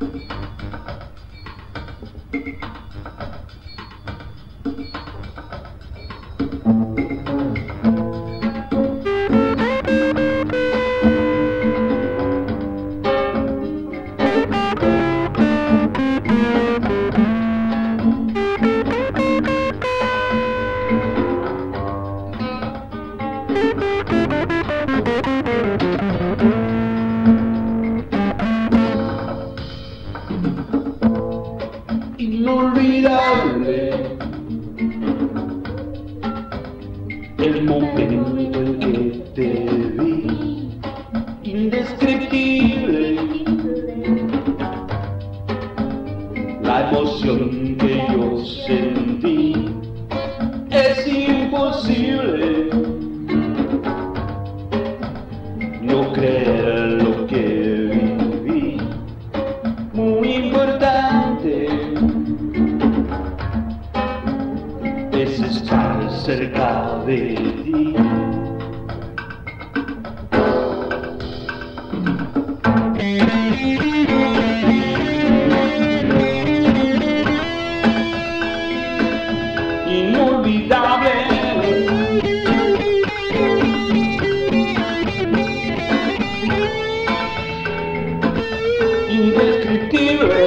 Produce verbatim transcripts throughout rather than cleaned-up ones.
Inolvidable el momento en que te vi, indescriptible la emoción que yo sentí. Es imposible no creer lo que viví, muy importante es estar cerca de ti. Inolvidable indescriptible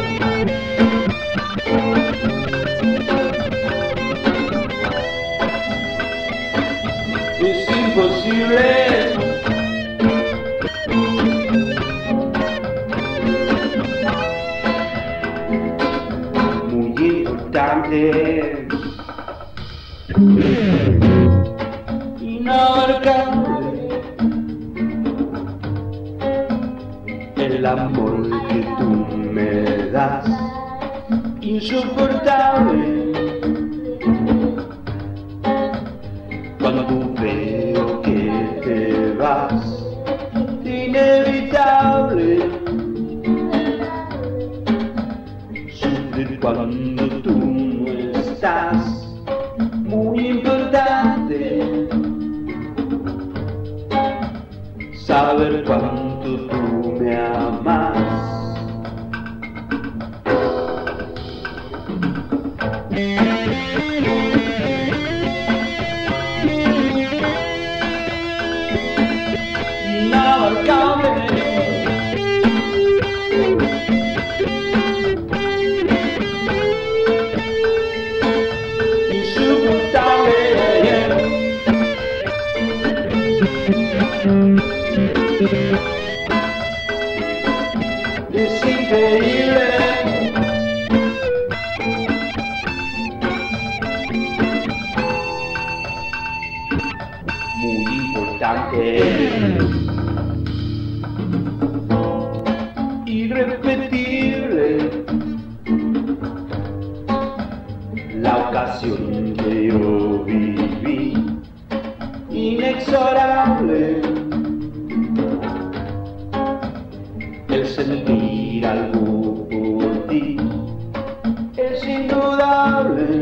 es imposible muy importante, inabarcable el amor que tú me das, insoportable cuando veo que te vas, inevitable sufrir cuando tú no estás, muy importante saber cuánto tú me amas. Inabarcable insoportable es increíble muy importante, irrepetible la ocasión que yo viví, inexorable el sentir algo por ti, es indudable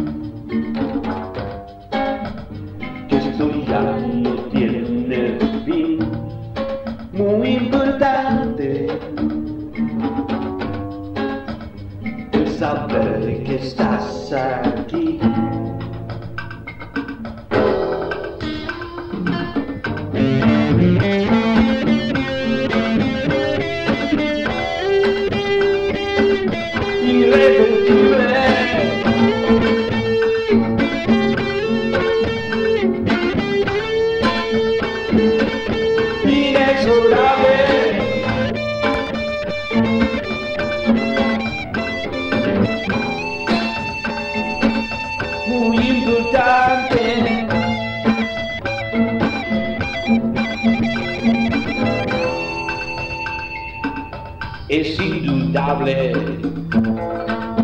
que esto ya no tiene fin, muy importante el saber que estás aquí. Irrepetible inexorable muy importante es indudable